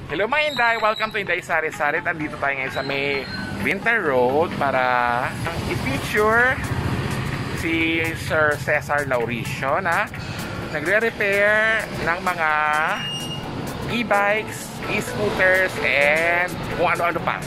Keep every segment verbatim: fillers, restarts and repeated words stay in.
Hello mga Inday! Welcome to Inday Sari Sari. Andito tayo ngayon sa may Winter Road para i-feature si Sir Cesar Lauricio na nagre-repair ng mga e-bikes, e-scooters, and kung ano-ano pa.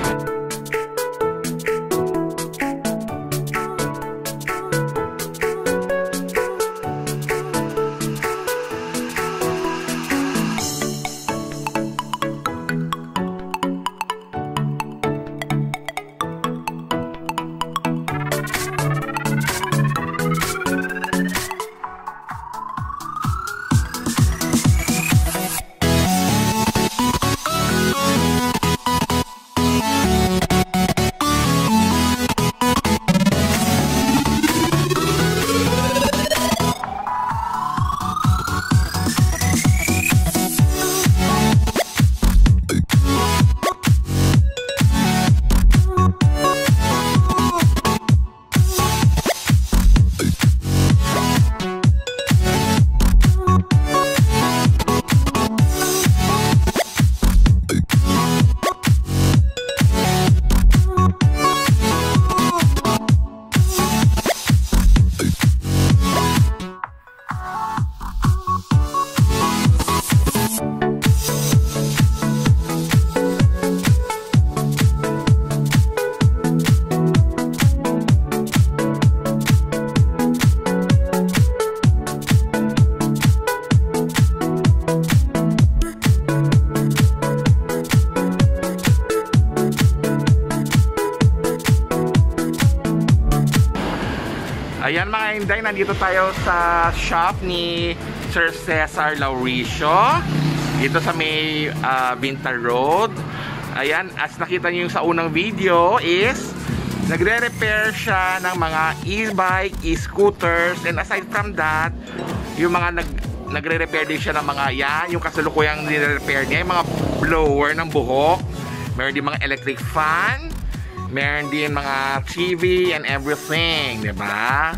Ayan mga Inday, nandito tayo sa shop ni Sir Cesar Lauricio dito sa may uh, Winter Road. Ayan, as nakita niyo yung sa unang video is nagre-repair siya ng mga e-bike, e-scooters, and aside from that, yung mga nag nagre-repair din siya ng mga yan, yung kasalukuyang nire-repair niya, yung mga blower ng buhok, meron din mga electric fan, meron din mga T V and everything, diba?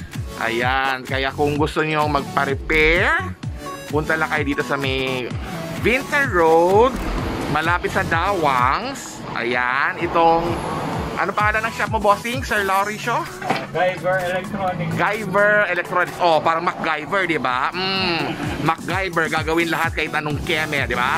Ayan, kaya kung gusto nyo magpa-repair, punta lang kayo dito sa may Winter Road, malapit sa Dawangs. Ayan, itong, ano pangalan ng shop mo, bossing, Sir Lauricio? Guyver Electronics. Guyver Electronics. Oh, parang MacGyver, diba? Mm, MacGyver, gagawin lahat kahit anong keme, diba?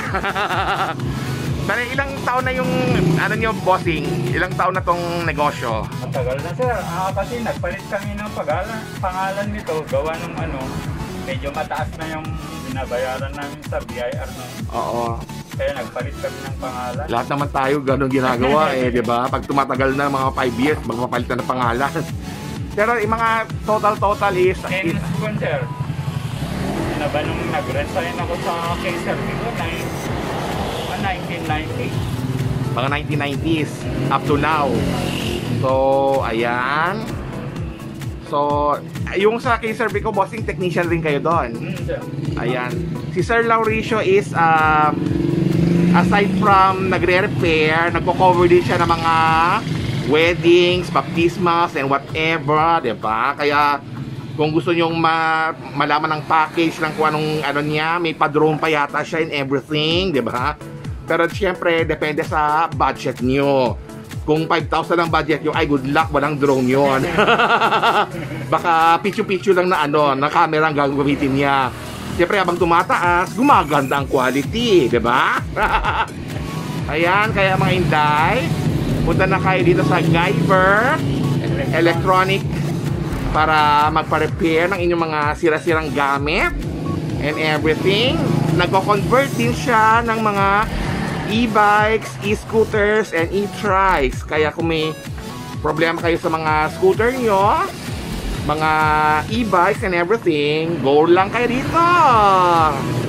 Pero ilang taon na yung ano niyo, bossing? Ilang taon na tong negosyo? Matagal na, sir. Ah, kasi nagpalit kami ng pangalan, pangalan nito, gawa ng ano, medyo mataas na yung binabayaran namin sa B I R no. Oo. Kaya nagpalit kami ng pangalan. Lahat naman tayo ganun ginagawa eh, 'di ba? Pag tumatagal na mga five years, magpapalit na ng pangalan. Pero yung mga total total is ten years, sir. Naba nung nag-resign ako sa Kaiser Bigo, nineteen ninety. Mga nineteen nineties up to now. So, ayan. So, yung sa Kaiser Bico, bossing, technician rin kayo doon. Mm, ayan. Si Sir Lauricio is uh, aside from nagre-repair, nagko-cover din siya ng mga weddings, baptismas, and whatever, diba? Kaya kung gusto nyong ma malaman ng package lang kung anong ano niya, may pa-drone pa yata siya and everything, diba? Pero siyempre, depende sa budget nyo. Kung five thousand ang budget nyo, ay good luck, walang drone yun. Baka picture-picture lang na ano, na camera ang gagamitin niya. Siyempre, habang tumataas, gumaganda ang quality, diba? Ayan, kaya mga Inday, punta na kayo dito sa Guyver Electronic para magpa-repair ng inyong mga sira-sirang gamit and everything. Nagko-convert din siya ng mga e-bikes, e-scooters, and e-trikes. Kaya kung may problema kayo sa mga scooter nyo, mga e-bikes and everything, go lang kayo dito!